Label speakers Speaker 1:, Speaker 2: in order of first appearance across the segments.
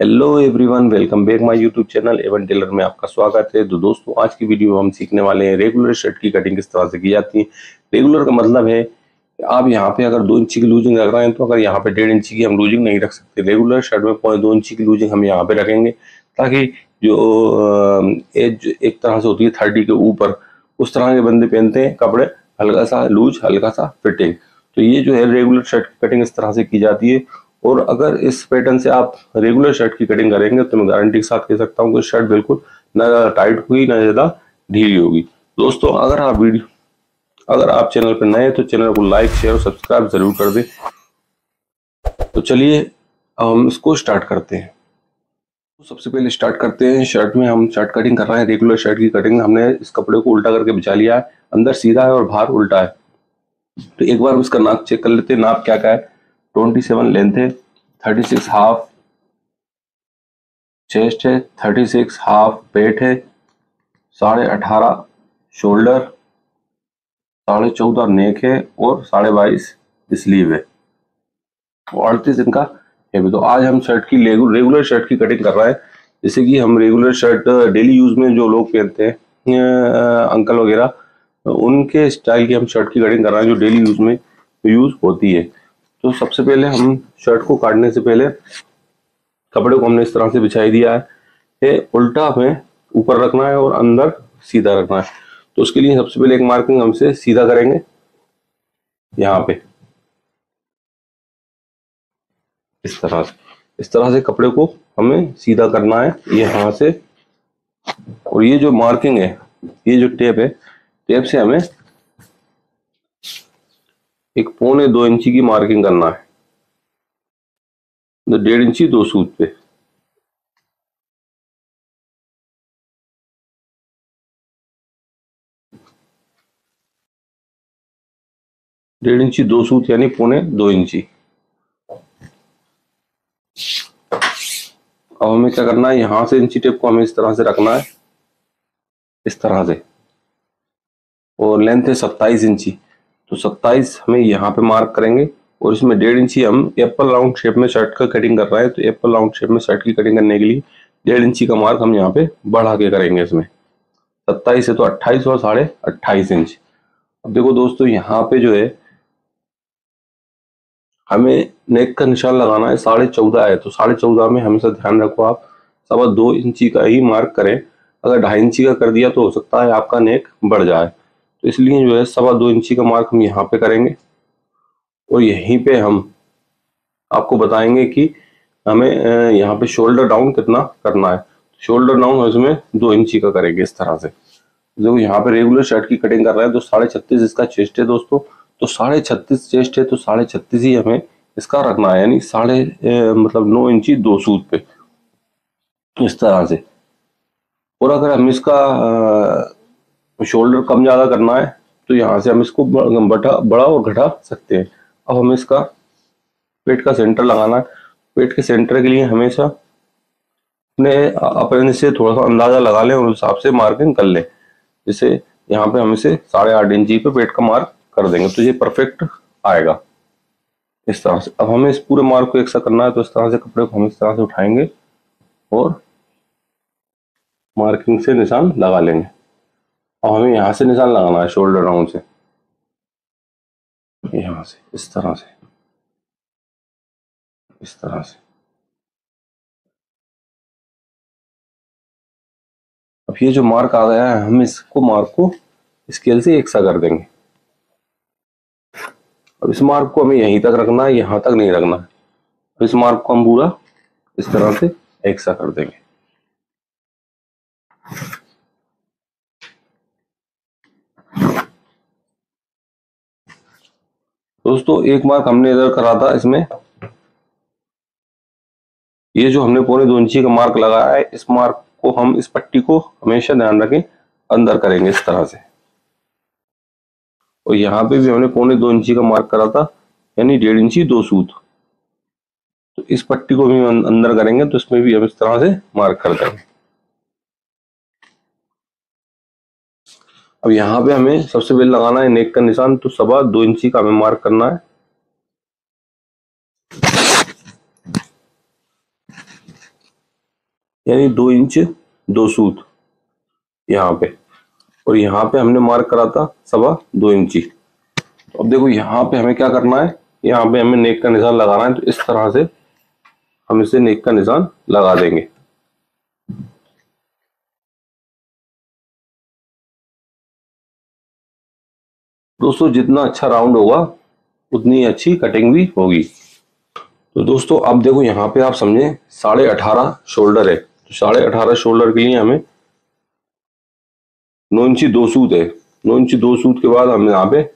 Speaker 1: Hello everyone, welcome back my YouTube channel Avon tailor में आपका स्वागत है। तो दोस्तों, आज की वीडियो में हम सीखने वाले हैं रेगुलर शर्ट की कटिंग किस तरह से की जाती है। रेगुलर का मतलब है कि आप यहाँ पे अगर 2 इंची की लूजिंग रख रहे हैं तो अगर यहाँ पे 1.5 इंची की हम लूजिंग नहीं रख सकते। रेगुलर शर्ट में 0.2 इंची की लूजिंग हम यहाँ पे रखेंगे ताकि जो एज एक तरह से होती है 30 के ऊपर, उस तरह के बंदे पहनते हैं कपड़े, हल्का सा लूज हल्का सा फिटिंग। तो ये जो है रेगुलर शर्ट की कटिंग इस तरह से की जाती है। और अगर इस पैटर्न से आप रेगुलर शर्ट की कटिंग करेंगे तो मैं गारंटी के साथ कह सकता हूँ कि शर्ट बिल्कुल ना ज़्यादा टाइट होगी ना ज़्यादा ढीली होगी। दोस्तों, अगर आप चैनल पर नए हैं तो चैनल को लाइक शेयर और सब्सक्राइब जरूर कर दें। तो चलिए अब हम इसको स्टार्ट करते हैं। तो सबसे पहले स्टार्ट करते हैं शर्ट में। हम शर्ट कटिंग कर रहे हैं, रेगुलर शर्ट की कटिंग। हमने इस कपड़े को उल्टा करके बिछा लिया है, अंदर सीधा है और बाहर उल्टा है। तो एक बार उसका नाप चेक कर लेते हैं। नाप क्या क्या है? 27 लेंथ है, 36 हाफ चेस्ट है, 36 हाफ पेट है, 18.5 शोल्डर, 14.5 नेक है और 22.5 स्लीव है और 38 इनका है भी। तो आज हम शर्ट की रेगुलर शर्ट की कटिंग कर रहे हैं। जैसे कि हम रेगुलर शर्ट डेली यूज में जो लोग पहनते हैं, अंकल वगैरह, उनके स्टाइल की हम शर्ट की कटिंग कर रहे हैं जो डेली यूज में यूज होती है। तो सबसे पहले हम शर्ट को काटने से पहले कपड़े को हमने इस तरह से बिछाई दिया है। ये उल्टा हमें ऊपर रखना है और अंदर सीधा रखना है। तो उसके लिए सबसे पहले एक मार्किंग हमसे सीधा करेंगे यहाँ पे, इस तरह से कपड़े को हमें सीधा करना है यहाँ से। और ये जो मार्किंग है, ये जो टेप है, टेप से हमें एक 1.25 इंची की मार्किंग करना है, 1.5 इंची 2 सूत पे। डेढ़ इंची 2 सूत यानी 1.25 इंची। अब हमें क्या करना है, यहां से इंची टेप को हमें इस तरह से रखना है, इस तरह से। और लेंथ है 27 इंची, तो 27 हमें यहाँ पे मार्क करेंगे। और इसमें 1.5 इंची हम एप्पल राउंड शेप में शर्ट का कटिंग कर रहे हैं। तो एप्पल राउंड शेप में शर्ट की कटिंग करने के लिए 1.5 इंची का मार्क हम यहाँ पे बढ़ा के करेंगे। इसमें 27 है तो 28 और 28.5 इंच। अब देखो दोस्तों, यहाँ पे जो है हमें नेक का निशान लगाना है, 14.5 है। तो 14.5 में हमेशा ध्यान रखो आप 2.25 इंची का ही मार्क करें। अगर 2.5 इंची का कर दिया तो हो सकता है आपका नेक बढ़ जाए। तो इसलिए जो है 2.25 इंची का मार्क हम यहाँ पे करेंगे। और यहीं पे हम आपको बताएंगे कि हमें यहाँ पे शोल्डर डाउन कितना करना है। शोल्डर डाउन इसमें 2 इंची का करेंगे इस तरह से। जो यहाँ पे रेगुलर शर्ट की कटिंग कर रहे हैं तो 36.5 इसका चेस्ट है दोस्तों। तो 36.5 चेस्ट है तो 36.5 ही हमें इसका रखना है, यानी मतलब 9 इंची 2 सूत पे, इस तरह से। और अगर हम इसका शोल्डर कम ज्यादा करना है तो यहाँ से हम इसको बड़ा और घटा सकते हैं। अब हमें इसका पेट का सेंटर लगाना है। पेट के सेंटर के लिए हमेशा अपने से थोड़ा सा अंदाजा लगा लें और उस हिसाब से मार्किंग कर लें। जैसे यहाँ पे हम इसे 8.5 इंची पे पेट का मार्क कर देंगे तो ये परफेक्ट आएगा इस तरह से। अब हमें इस पूरे मार्क को एक साथ करना है, तो इस तरह से कपड़े को हम इस तरह से उठाएंगे और मार्किंग से निशान लगा लेंगे। अब हमें यहाँ से निशान लगाना है शोल्डर राउंड से, यहाँ से इस तरह से, इस तरह से। अब ये जो मार्क आ गया है, हम इसको मार्क को स्केल से एक सा कर देंगे। अब इस मार्क को हमें यहीं तक रखना है, यहाँ तक नहीं रखना है। अब इस मार्क को हम पूरा इस तरह से एक सा कर देंगे। दोस्तों, एक मार्क हमने इधर करा था, इसमें ये जो हमने 2.25 इंची का मार्क लगाया है, इस मार्क को हम, इस पट्टी को हमेशा ध्यान रखें अंदर करेंगे इस तरह से। और यहाँ पे भी हमने 2.25 इंची का मार्क करा था, यानी 1.5 इंची 2 सूत। तो इस पट्टी को भी अंदर करेंगे तो इसमें भी हम इस तरह से मार्क कर देंगे। अब यहाँ पे हमें सबसे पहले लगाना है नेक का निशान। तो 2.25 इंची का हमें मार्क करना है। यानी 2 इंच 2 सूत यहाँ पे, और यहाँ पे हमने मार्क करा था 2.25 इंची। तो अब देखो यहाँ पे हमें क्या करना है, यहाँ पे हमें नेक का निशान लगाना है। तो इस तरह से हम इसे नेक का निशान लगा देंगे। दोस्तों जितना अच्छा राउंड होगा उतनी अच्छी कटिंग भी होगी। तो दोस्तों अब देखो यहाँ पे आप समझे 18.5 शोल्डर है, तो 18.5 शोल्डर के लिए हमें 9 इंची 2 सूत है। 9 इंची 2 सूत के बाद हम यहाँ पे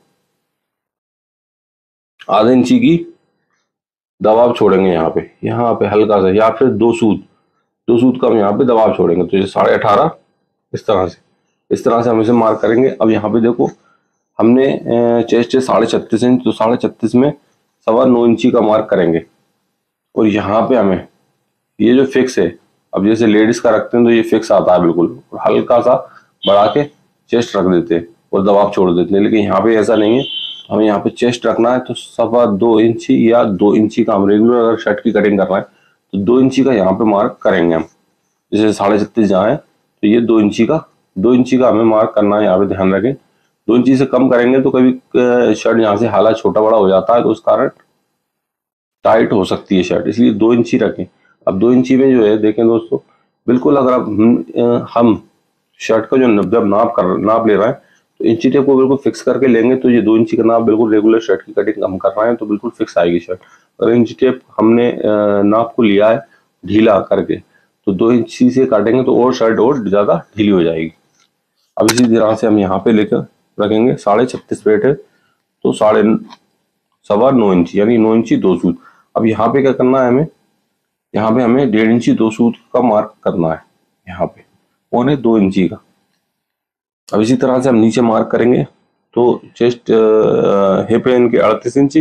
Speaker 1: आधे इंची की दबाव छोड़ेंगे यहाँ पे हल्का सा, या फिर 2 सूत का हम यहाँ पे दबाव छोड़ेंगे। तो ये 18.5 इस तरह से हम इसे मार्क करेंगे। अब यहाँ पे देखो हमने चेस्ट है 36.5 इंच, तो 36.5 में 9.25 इंची का मार्क करेंगे। और यहाँ पे हमें ये जो फिक्स है, अब जैसे लेडीज का रखते हैं तो ये फिक्स आता है बिल्कुल, और हल्का सा बढ़ा के चेस्ट रख देते हैं और दबाव छोड़ देते हैं। लेकिन यहाँ पे ऐसा नहीं है, हमें यहाँ पे चेस्ट रखना है। तो 2.25 इंची या 2 इंची का हम रेगुलर अगर शर्ट की कटिंग कर रहे हैं तो 2 इंची का यहाँ पे मार्क करेंगे हम। जैसे 36.5 जहाँ है तो ये 2 इंची का हमें मार्क करना है। यहाँ पे ध्यान रखें, 2 इंची से कम करेंगे तो कभी शर्ट यहाँ से हाला छोटा बड़ा हो जाता है, तो उस कारण टाइट हो सकती है शर्ट, इसलिए 2 इंची रखें। अब 2 इंची में जो है देखें दोस्तों, बिल्कुल अगर हम शर्ट का जो जब नाप ले रहे हैं तो इंची टेप को बिल्कुल फिक्स करके लेंगे। तो ये 2 इंची का नाप बिल्कुल रेगुलर शर्ट की कटिंग हम कर रहे हैं तो बिल्कुल फिक्स आएगी शर्ट। अगर इंची टेप हमने नाप को लिया है ढीला करके तो 2 इंची से काटेंगे तो और शर्ट और ज्यादा ढीली हो जाएगी। अब इसी तरह से हम यहाँ पे लेकर रखेंगे 36.5 पेट है तो 9.25 इंची यानी 9 इंची 2 सूत। अब यहाँ पे क्या करना है हमें, यहाँ पे हमें 1.5 इंची 2 सूत का मार्क करना है, यहाँ पे 2.25 इंची का। अब इसी तरह से हम नीचे मार्क करेंगे तो चेस्ट हिप है इनके 38 इंची,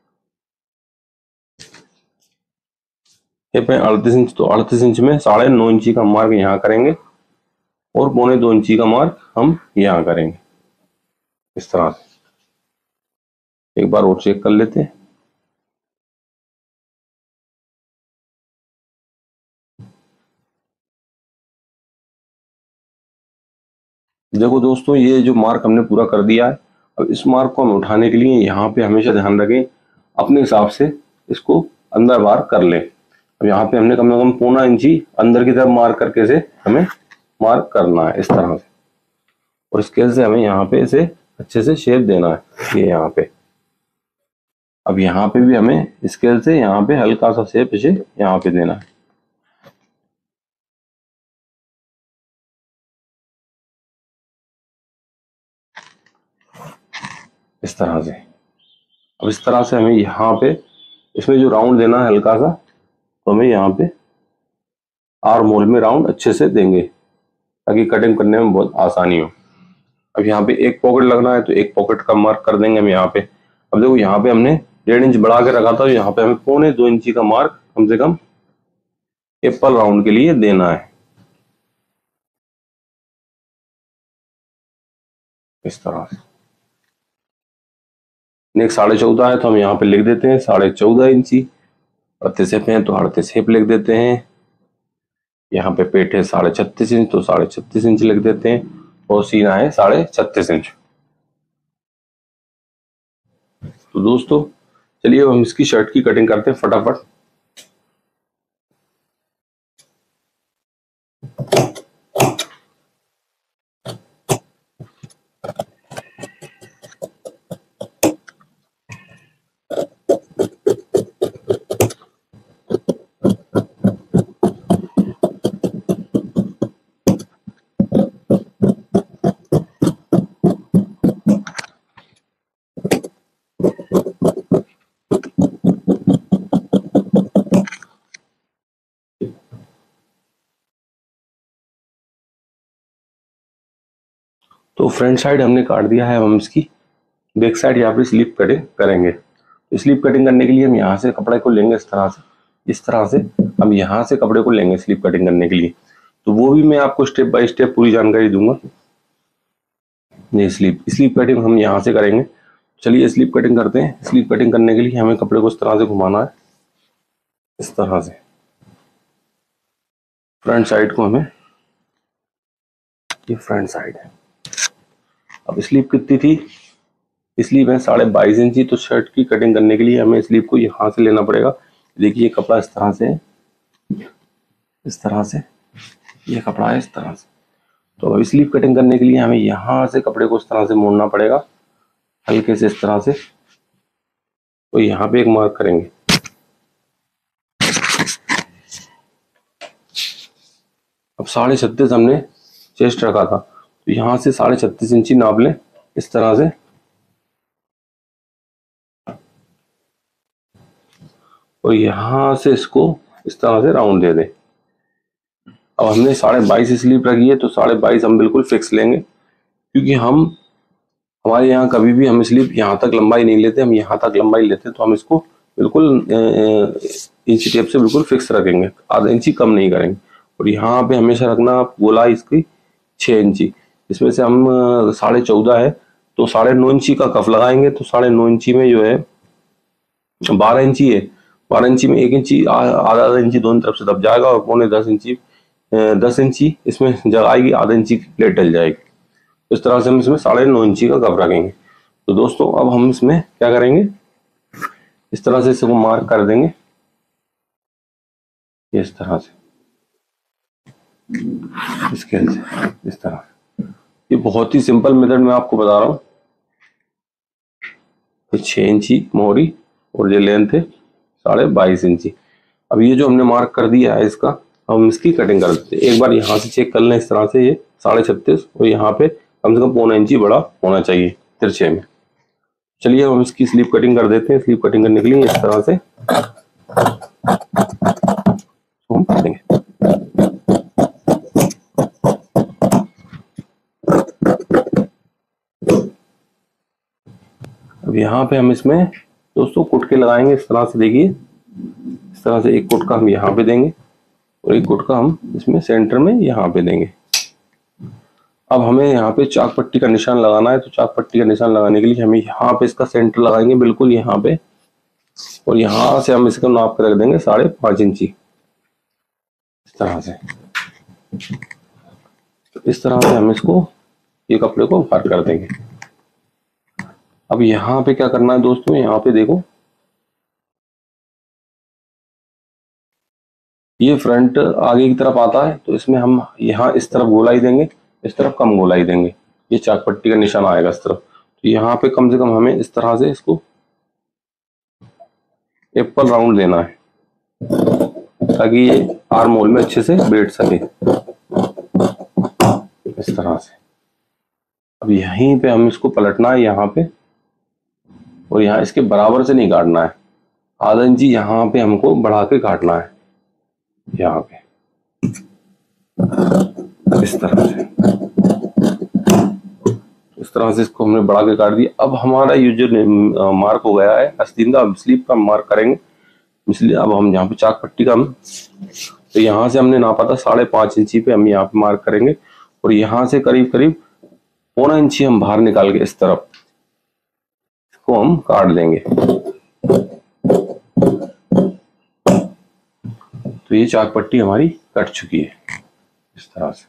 Speaker 1: हिप है 38 इंच, तो 38 इंच में 9.5 इंची का मार्क यहाँ करेंगे और 2.25 इंची का मार्क हम यहाँ करेंगे। इस तरह से एक बार और चेक कर लेते हैं। देखो दोस्तों ये जो मार्क हमने पूरा कर दिया है। अब इस मार्क को हम उठाने के लिए यहाँ पे हमेशा ध्यान रखें अपने हिसाब से इसको अंदर बाहर कर लें। अब यहाँ पे हमने कम से कम 0.25 इंची अंदर की तरफ मार्क करके से हमें मार्क करना है इस तरह से, और स्केल से हमें यहाँ पे इसे अच्छे से शेप देना है ये यहाँ पे। अब यहाँ पे भी हमें स्केल से यहाँ पे हल्का सा शेप इसे यहाँ पे देना है। इस तरह से। अब इस तरह से हमें यहाँ पे इसमें जो राउंड देना है हल्का सा, तो हमें यहाँ पे आर्म होल में राउंड अच्छे से देंगे ताकि कटिंग करने में बहुत आसानी हो। अब यहाँ पे एक पॉकेट लगना है तो एक पॉकेट का मार्क कर देंगे हम यहाँ पे। अब देखो यहाँ पे हमने 1.5 इंच बढ़ा के रखा था, यहाँ पे हमें 2.25 इंची का मार्क कम से कम एप्पल राउंड के लिए देना है इस तरह से। नेक 14.5 है तो हम यहाँ पे लिख देते हैं 14.5 इंची। 38 हिप है तो 38 हिप लिख देते हैं। यहाँ पे पेट है 36.5 इंच तो 36.5 इंच लिख देते हैं, और सीना है 36.5 इंच। तो दोस्तों चलिए अब हम इसकी शर्ट की कटिंग करते हैं फटाफट। तो फ्रंट साइड हमने काट दिया है, हम इसकी बैक साइड यहाँ पे स्लीप कटिंग करेंगे। तो स्लीप कटिंग करने के लिए हम यहाँ से कपड़े को लेंगे इस तरह से हम यहाँ से कपड़े को लेंगे स्लीप कटिंग करने के लिए। तो वो भी मैं आपको स्टेप बाय स्टेप पूरी जानकारी दूंगा। ये स्लीप कटिंग हम यहाँ से करेंगे। चलिए स्लीप कटिंग करते हैं। स्लीप कटिंग करने के लिए हमें कपड़े को इस तरह से घुमाना है, इस तरह से। फ्रंट साइड को हमें, ये फ्रंट साइड है। अब स्लीव कितनी थी, स्लीव है 22.5 इंची। तो शर्ट की कटिंग करने के लिए हमें स्लीव को यहाँ से लेना पड़ेगा। देखिए कपड़ा इस तरह से, इस तरह से ये कपड़ा है, इस तरह से। तो अब स्लीव कटिंग करने के लिए हमें यहाँ से कपड़े को इस तरह से मोड़ना पड़ेगा, हल्के से इस तरह से। तो यहाँ पे एक मार्क करेंगे। अब 36.5 हमने चेस्ट रखा था, तो यहाँ से 36.5 इंची नाप लें इस तरह से। और यहाँ से इसको इस तरह से राउंड दे दें। अब हमने 22.5 स्लीव रखी है, तो 22.5 हम बिल्कुल फिक्स लेंगे, क्योंकि हमारे यहाँ कभी भी हम स्लीव यहाँ तक लंबाई नहीं लेते, हम यहाँ तक लंबाई लेते हैं। तो हम इसको बिल्कुल इंची टेप से बिल्कुल फिक्स रखेंगे, आधा इंची कम नहीं करेंगे। और यहाँ पे हमेशा रखना गोलाई इसकी 6 इंची, इसमें से हम 14.5 है, तो 9.5 इंची का कफ लगाएंगे। तो 9.5 इंची में जो है 12 इंची है, 12 इंची में 1 इंची आधा इंची दोनों तरफ से दब जाएगा, और पौने 10 इंची इसमें जगह आएगी, आधा इंची की प्लेट डल जाएगी। इस तरह से हम इसमें 9.5 इंची का कप रखेंगे। तो दोस्तों अब हम इसमें क्या करेंगे, इस तरह से इसको मार्क कर देंगे, इस तरह से स्केल से, इस तरह। ये बहुत ही सिंपल मेथड में आपको बता रहा हूँ। 6 इंची मोहरी और ये लेंथ है 22.5 इंची। अब ये जो हमने मार्क कर दिया है इसका, हम इसकी कटिंग कर देते हैं। एक बार यहाँ से चेक कर लें इस तरह से, ये 36.5 और यहाँ पे कम से कम पौना इंची बड़ा होना चाहिए तिरछे में। चलिए हम इसकी स्लीव कटिंग कर देते हैं। स्लीव कटिंग करने के लिए इस तरह से हम कर देंगे। अब यहाँ पे हम इसमें दोस्तों कुटके लगाएंगे इस तरह से। देखिए इस तरह से एक कुटका हम यहाँ पे देंगे और एक कुटका हम इसमें सेंटर में यहाँ पे देंगे। अब हमें यहाँ पे चाक पट्टी का निशान लगाना है। तो चाक पट्टी का निशान लगाने के लिए हमें यहाँ पे इसका सेंटर लगाएंगे, बिल्कुल यहाँ पे, और यहाँ से हम इसको नाप कर रख देंगे 5.5 इंची इस तरह से। तो इस तरह से हम इसको, ये कपड़े को बाहर कर देंगे। अब यहाँ पे क्या करना है दोस्तों, यहाँ पे देखो ये फ्रंट आगे की तरफ आता है, तो इसमें हम यहाँ इस तरफ गोलाई देंगे, इस तरफ कम गोलाई देंगे। ये चाक पट्टी का निशान आएगा इस तरफ। तो यहाँ पे कम से कम हमें इस तरह से इसको एप्पल राउंड देना है, ताकि ये आर्म होल में अच्छे से बैठ सके इस तरह से। अब यहीं पे हम इसको पलटना है यहाँ पे, और यहाँ इसके बराबर से नहीं काटना है, आधा इंची यहाँ पे हमको बढ़ा के काटना है, यहाँ पे इस तरह से। इस तरह से इसको हमने बढ़ा के काट दिया। अब हमारा ये जो मार्क हो गया है आस्तीन का, अब स्लीव का मार्क करेंगे। इसलिए अब हम यहाँ पे चाक पट्टी का हम, तो यहाँ से हमने नापा था 5.5 इंची पे, हम यहाँ पे मार्क करेंगे, और यहाँ से करीब करीब पौना इंची हम बाहर निकाल के इस तरफ इसको हम काट देंगे। तो ये चाक पट्टी हमारी कट चुकी है इस तरह से।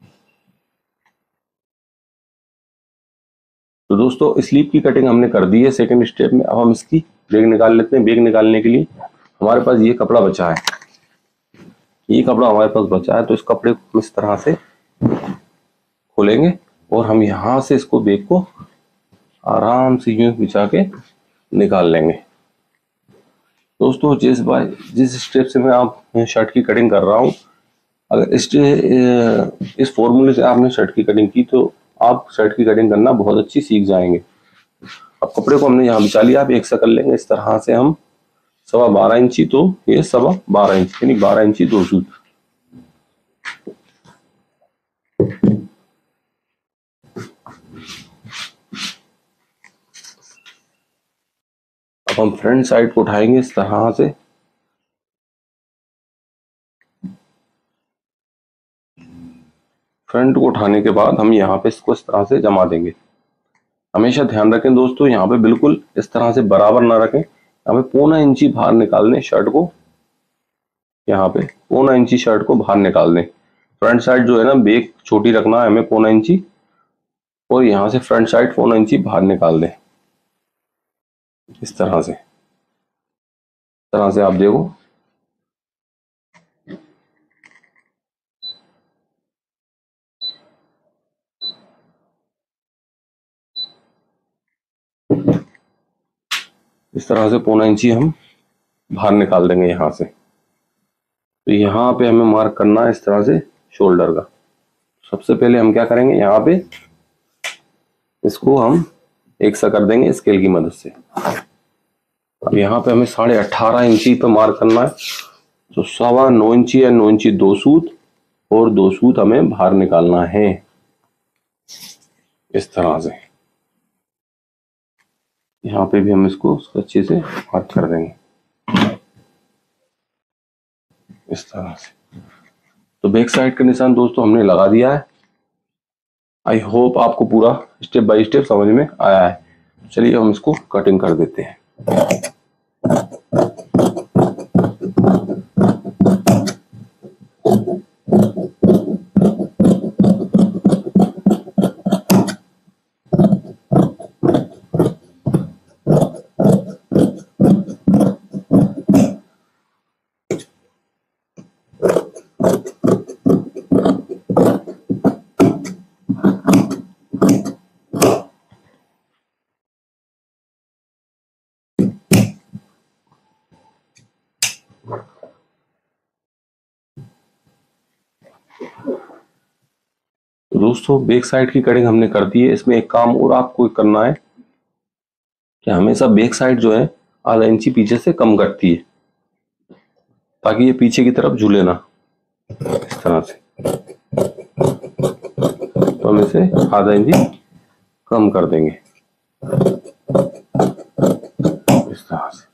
Speaker 1: तो दोस्तों स्लीव की कटिंग हमने कर दी है सेकंड स्टेप में। अब हम इसकी बेग निकाल लेते हैं। बेग निकालने के लिए हमारे पास ये कपड़ा बचा है, ये कपड़ा हमारे पास बचा है। तो इस कपड़े को हम इस तरह से खोलेंगे, और हम यहाँ से इसको बेग को आराम से यूं बिछा के निकाल लेंगे। दोस्तों जिस स्टेप से मैं आप शर्ट की कटिंग कर रहा हूँ, अगर इस फॉर्मूले से आपने शर्ट की कटिंग की, तो आप शर्ट की कटिंग करना बहुत अच्छी सीख जाएंगे। अब कपड़े को हमने यहाँ बिछा लिया, आप एक सा कर लेंगे इस तरह से। हम 12.25 इंची, तो ये 12.25 इंची यानी 12 इंची 2 सूत। अब हम फ्रंट साइड को उठाएंगे इस तरह से, फ्रंट को उठाने के बाद हम यहाँ पे इसको इस तरह से जमा देंगे। हमेशा ध्यान रखें दोस्तों, यहाँ पे बिल्कुल इस तरह से बराबर ना रखें, यहाँ पे पौना इंची बाहर निकाल दें शर्ट को, यहाँ पे 1.25 शर्ट को बाहर निकाल दें। फ्रंट साइड जो है ना बैक छोटी रखना है हमें 1.25, और यहाँ से फ्रंट साइड 1.25 बाहर निकाल दें। इस तरह से आप देखो, इस तरह से 1.25 हम बाहर निकाल देंगे यहाँ से। तो यहाँ पे हमें मार्क करना है इस तरह से शोल्डर का। सबसे पहले हम क्या करेंगे, यहाँ पे इसको हम एक सा कर देंगे स्केल की मदद से। अब यहाँ पे हमें 18.5 इंची पे मार्क करना है। तो 9.25 इंची या 9 इंची 2 सूत, और 2 सूत हमें बाहर निकालना है इस तरह से। यहाँ पे भी हम इसको अच्छे से मार्क कर देंगे इस तरह से। तो बैक साइड का निशान दोस्तों हमने लगा दिया है। आई होप आपको पूरा स्टेप बाय स्टेप समझ में आया है। चलिए हम इसको कटिंग कर देते हैं। तो दोस्तों बैक साइड की कटिंग हमने कर दी है। इसमें एक काम और आपको करना है कि हमेशा बैक साइड जो है आधा इंची पीछे से कम कटती है, ताकि ये पीछे की तरफ झूले ना, इस तरह से। तो हम इसे आधा इंची कम कर देंगे इस तरह से।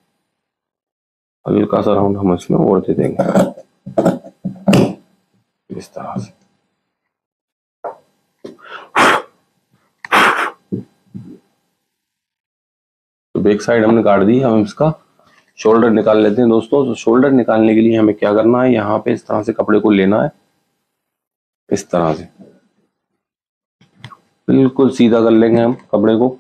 Speaker 1: हल्का सा राउंड हम इसमें और दे देंगे इस तरह से। तो बैक साइड हमने काट दी। हम इसका शोल्डर निकाल लेते हैं दोस्तों। तो शोल्डर निकालने के लिए हमें क्या करना है, यहाँ पे इस तरह से कपड़े को लेना है, इस तरह से बिल्कुल सीधा कर लेंगे हम कपड़े को।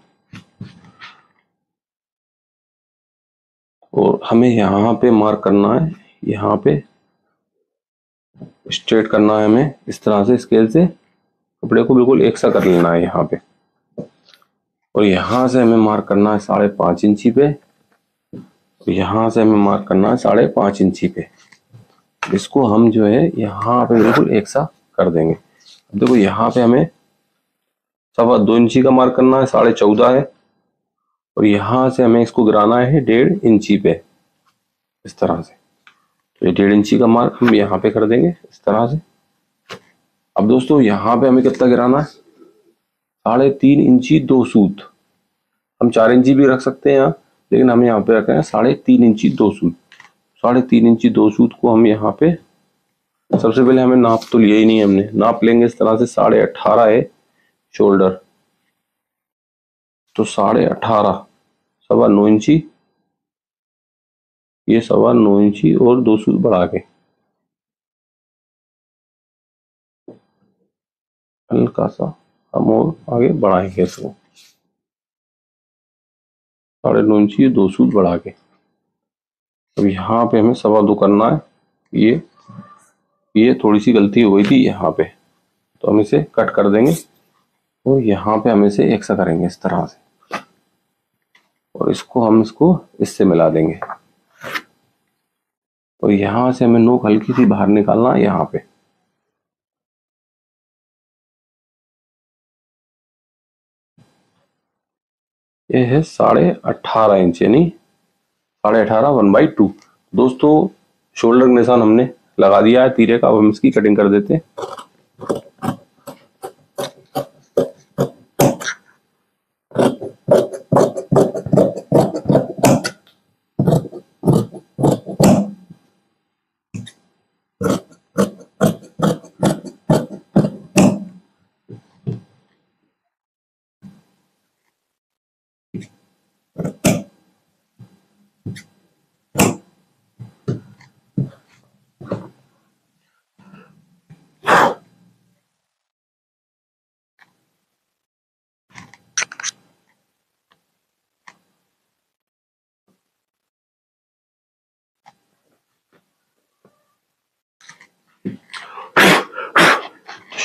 Speaker 1: और हमें यहाँ पे मार्क करना है, यहाँ पे स्ट्रेट करना है हमें इस तरह से स्केल से। कपड़े को बिल्कुल एक सा कर लेना है यहाँ पे। और यहाँ से हमें मार्क करना है 5.5 इंची पे। तो यहाँ से हमें मार्क करना है 5.5 इंची पे। इसको हम जो है यहाँ पे बिल्कुल एक सा कर देंगे। अब देखो यहाँ पे हमें 2.25 इंची का मार्क करना है, 14.5 है। और यहाँ से हमें इसको गिराना है 1.5 इंची पे इस तरह से। तो ये 1.5 इंची का मार्क हम यहाँ पे कर देंगे इस तरह से। अब दोस्तों यहाँ पे हमें कितना गिराना है, 3.5 इंची 2 सूत। हम 4 इंची भी रख सकते हैं यहाँ, लेकिन हम यहाँ पे रख रहे हैं 3.5 इंची 2 सूत। 3.5 इंची 2 सूत को हम यहाँ पे, सबसे पहले हमें नाप तो लिया ही नहीं, हमने नाप लेंगे इस तरह से। 18.5 है शोल्डर, तो 18.5 9.25 इंची, ये 9.25 इंची और 2 सूत बढ़ा के हल्का सा हम और आगे बढ़ाएंगे इसको। 9.5 इंची 2 सूत बढ़ा के। अब यहाँ पे हमें 2.25 करना है। ये थोड़ी सी गलती हो गई थी यहाँ पे, तो हम इसे कट कर देंगे। और यहाँ पे हम इसे एक सा करेंगे इस तरह से, और इसको इससे मिला देंगे। और यहाँ से हमें नोक हल्की सी बाहर निकालना है यहाँ पे। ये है 18.5 इंच, यानी 18.5 1/2। दोस्तों शोल्डर का निशान हमने लगा दिया है तीरे का। अब हम इसकी कटिंग कर देते हैं।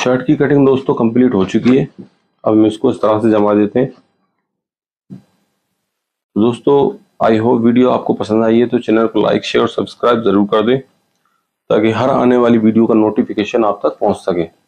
Speaker 1: शर्ट की कटिंग दोस्तों कंप्लीट हो चुकी है। अब हम इसको इस तरह से जमा देते हैं। दोस्तों आई होप वीडियो आपको पसंद आई है, तो चैनल को लाइक शेयर और सब्सक्राइब जरूर कर दें ताकि हर आने वाली वीडियो का नोटिफिकेशन आप तक पहुंच सके।